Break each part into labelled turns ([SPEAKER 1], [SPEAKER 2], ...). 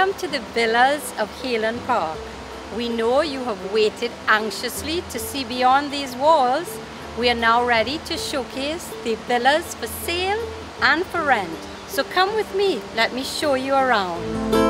[SPEAKER 1] Welcome to the Villas of Haleland Park. We know you have waited anxiously to see beyond these walls. We are now ready to showcase the villas for sale and for rent. So come with me, let me show you around.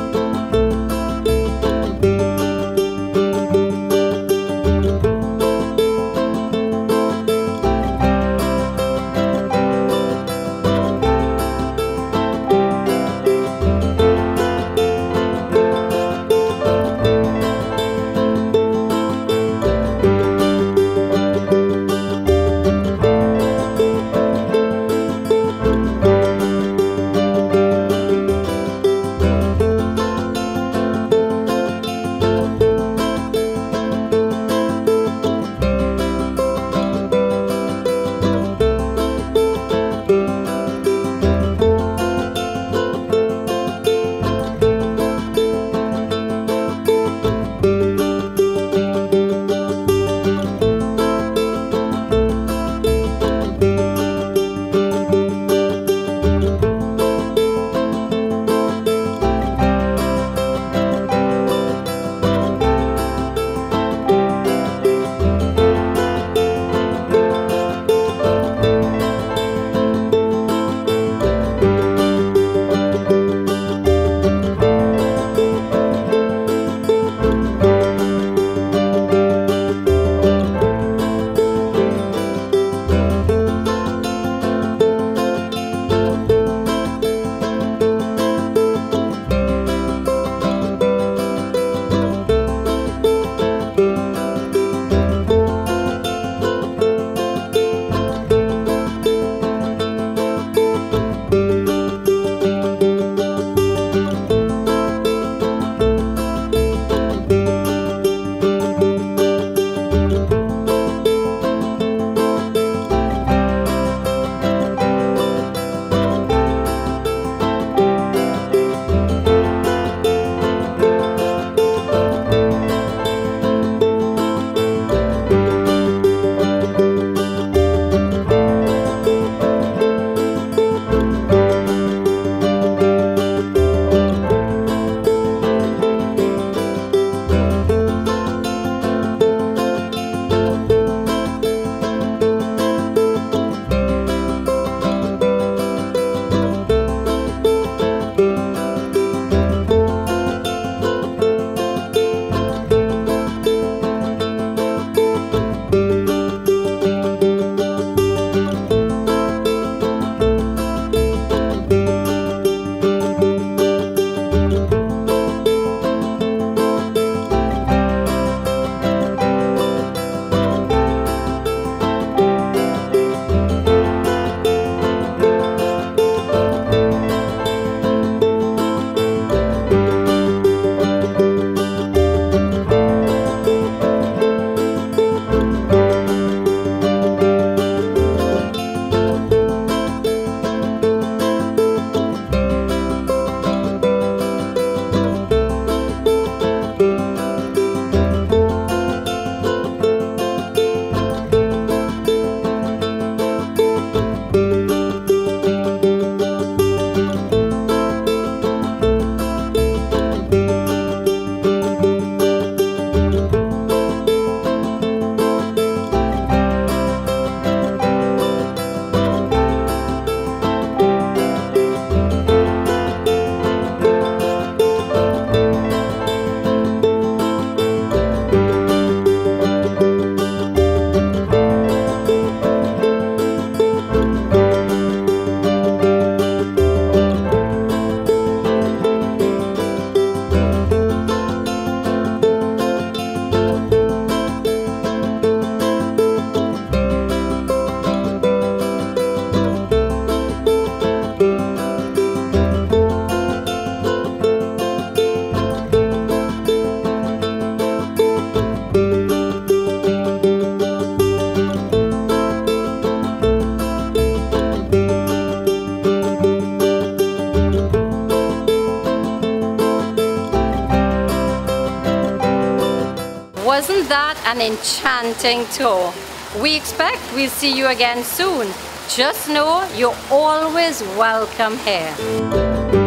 [SPEAKER 1] Wasn't that an enchanting tour? We expect we'll see you again soon. Just know you're always welcome here.